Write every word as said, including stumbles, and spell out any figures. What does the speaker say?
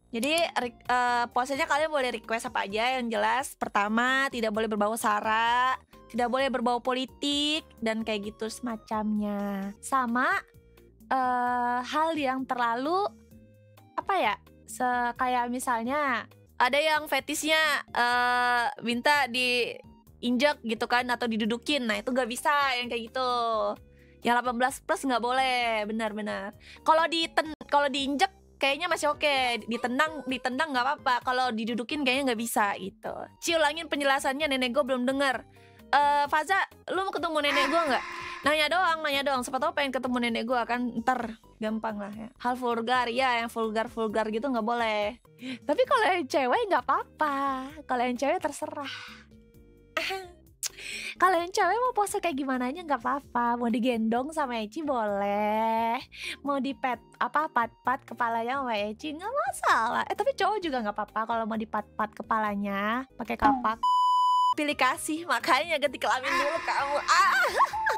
Jadi rik eee, posenya kalian boleh request apa aja, yang jelas pertama tidak boleh berbau sara, tidak boleh berbau politik, dan kayak gitu semacamnya. Sama, eee, hal yang terlalu, apa ya, se kayak misalnya ada yang fetishnya, eee, minta diinjek gitu kan atau didudukin, nah itu nggak bisa yang kayak gitu. Yang delapan belas plus nggak boleh, benar benar. Kalau diten kalau diinjek kayaknya masih oke, ditendang ditendang nggak apa-apa, kalau didudukin kayaknya nggak bisa gitu. Ci, ulangin penjelasannya, nenek gue belum denger. Eee, Faza, lu mau ketemu nenek gue nggak? Nanya doang nanya doang, siapa tahu pengen ketemu nenek gue kan, entar gampang lah ya. Hal vulgar, ya yang vulgar-vulgar gitu nggak boleh. Tapi kalau yang cewek nggak apa-apa, kalau yang cewek terserah. Kalau yang cewek mau pose kayak gimana aja nggak apa-apa, mau digendong sama Eci boleh, mau dipet apa, pat-pat kepalanya sama Eci nggak masalah. Eh tapi cowok juga nggak apa-apa kalau mau dipat-pat kepalanya pakai kapak. Pilih kasih, makanya ganti kelamin dulu kamu. Ah.